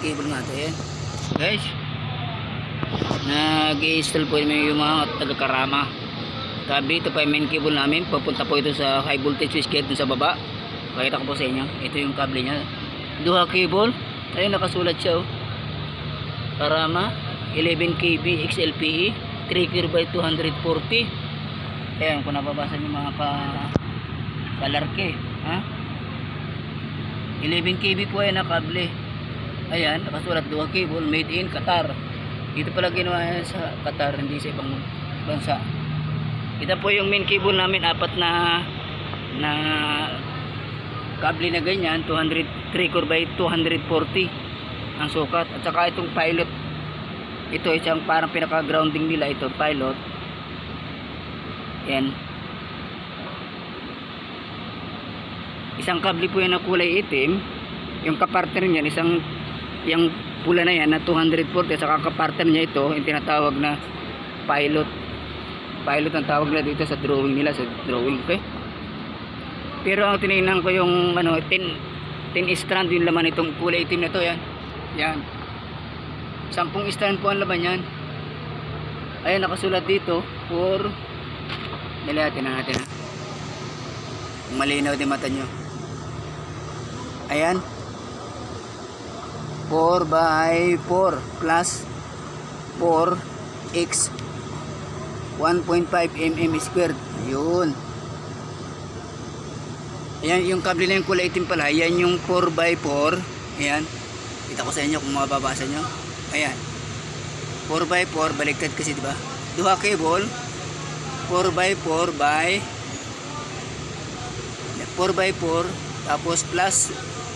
cable natin. Guys, nag-i-install po yung mga taga-Karama. Tabi, ito pa yung main cable namin. Papunta po ito sa high voltage switchgear dun sa baba. Pakita ko po sa inyo. Ito yung cable niya. Duha cable. Ayun, nakasulat siya oh. Karama 11 kV XLPE 3 by 240. Ayan, kung nababasa niyo mga kalarke, ha? 11 kV po yan na kable. Ayan, nakasulat duha cable, made in Qatar. Dito pala ginawa yan sa Qatar, hindi sa ibang bansa. Ito po yung main cable namin, apat na kable na ganyan, 3 by 240 ang sukat. At saka itong pilot, ito isang parang pinaka grounding nila, ito pilot. Yan, isang kable po yan na kulay itim. Yung kapartner niyan, isang yung pula na yan na 240. At saka kapartner niya ito, yung tinatawag na pilot. Pilot ang tawag nila dito sa drawing nila, sa drawing, okay? Pero ang tinignan ko yung ano, 10 strand yung laman itong kulay itim na to. Yan, yan, 10 strand po ang laman yan. Ayan, nakasulat dito for, nalatin natin ha, malinaw din mata nyo. Ayan, 4 by 4 plus 4x 1.5 mm squared. Yun. Ayan, yung kable na yung kulay itim pala, yan yung 4 by 4. Ayan, kita ko sa inyo kung mababasa nyo. Ayan, 4 by 4, baliktad kasi diba, duha cable 4 by 4 by 4 by 4, tapos plus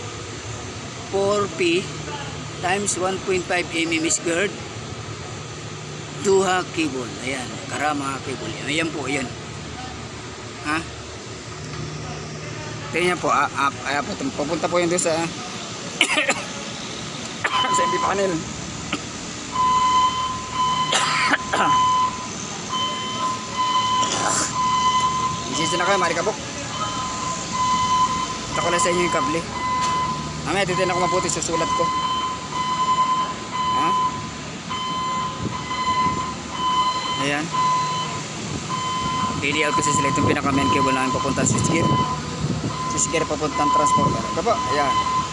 4p times 1.5 mm squared, duha cable. Ayan, Karama cable. Ayan po, ayan, ha? Tingnan po, papunta po yun doon sa sa MB panel. Isisi na kayo, marikabok. Ito ko lang sa inyo yung kable. Mamaya titignan ko mabuti, susulat ko. Ha? Ayan, DDL kasi sila itong pinaka main cable namin papunta sa switchgear. Switchgear papuntang transformer. Ito po, ayan.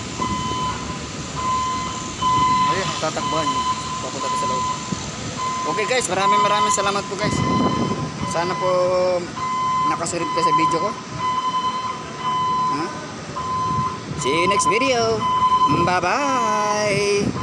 Ayan, tatakbuhan nyo papunta sa loob. Okay guys, maraming salamat po guys. Sana po nakasurip ka sa video ko. See you next video. Bye bye.